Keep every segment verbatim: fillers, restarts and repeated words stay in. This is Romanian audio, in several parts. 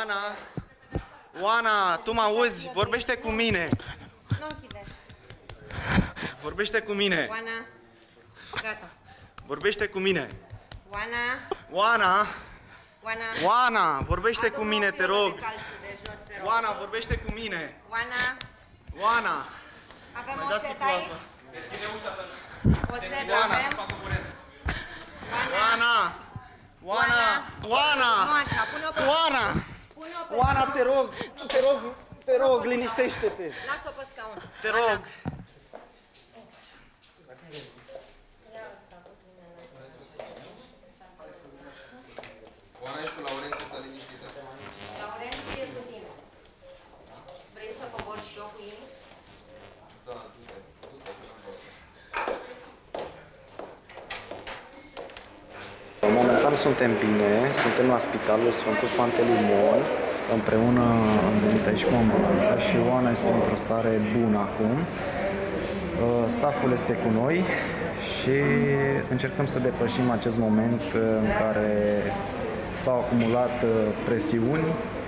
Oana, Oana, tu mă auzi? Vorbește cu mine. Nu închide. Vorbește cu mine. Oana, gata. Vorbește cu mine. Oana, Oana, Oana. Oana, vorbește cu Adu-mă mine, o te firmă rog. de calciu de jos, te rog. Oana, vorbește cu mine. Oana, Oana. avem Mai oțet dați-i cu aici? apă. Deschide ușa să... Oțet Oana. avem? facă curent. Oana. Oana. Oana. Nu așa, pune-o pe... Oana. Pune-o pe... Oana, te rog, te rog, te rog, liniștește-te. Lasă-o pe scaun. Te rog. Oana, ești cu Laurențiu, stă liniștită. Laurențiu e cu tine. Vrei să cobori și eu cu ei? Da, du-te, du-te, că nu-mi pasă. Momentan suntem bine, suntem la spitalul Sfântul Pantelimon, împreună am venit aici cu ambulanța și Oana este într-o stare bună acum. Stafful este cu noi și încercăm să depășim acest moment în care s-au acumulat presiuni,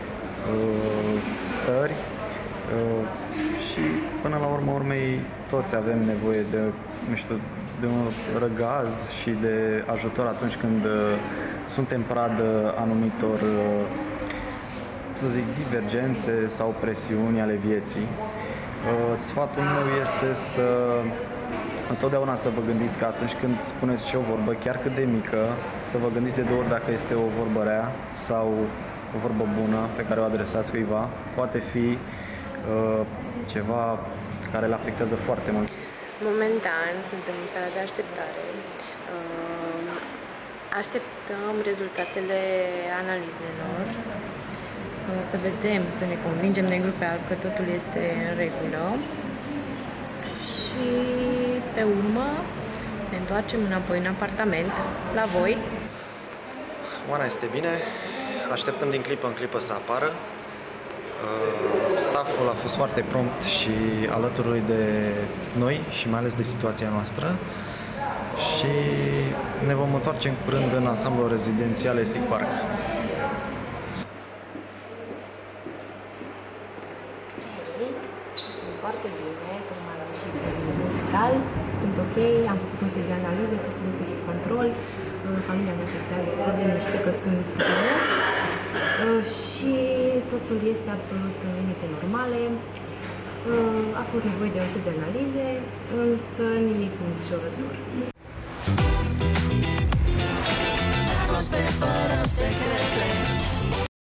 stări și până la urmă urmei toți avem nevoie de, nu știu, de un răgaz și de ajutor atunci când suntem pradă anumitor, să zic, divergențe sau presiuni ale vieții. Sfatul meu este să întotdeauna să vă gândiți că atunci când spuneți ce o vorbă, chiar cât de mică, să vă gândiți de două ori dacă este o vorbă rea sau o vorbă bună pe care o adresați cuiva. Poate fi uh, ceva care îl afectează foarte mult. Momentan suntem în stare de așteptare. Uh, așteptăm rezultatele analizelor. Uh, să vedem, să ne convingem negru pe alb că totul este în regulă. Și pe urmă ne întoarcem înapoi în apartament, la voi. Oana este bine, așteptăm din clipă în clipă să apară. Stafful a fost foarte prompt și alături de noi și mai ales de situația noastră și ne vom întoarce în curând în ansamblul rezidențial Estic Park. Sunt foarte bine, tocmai am ieșit din spital, sunt ok, am făcut o serie de analize, totul este sub control, familia mea se stea liniște că sunt bine și totul este absolut în limite normale. A fost nevoie de o serie de analize, însă nimic îngrijorător.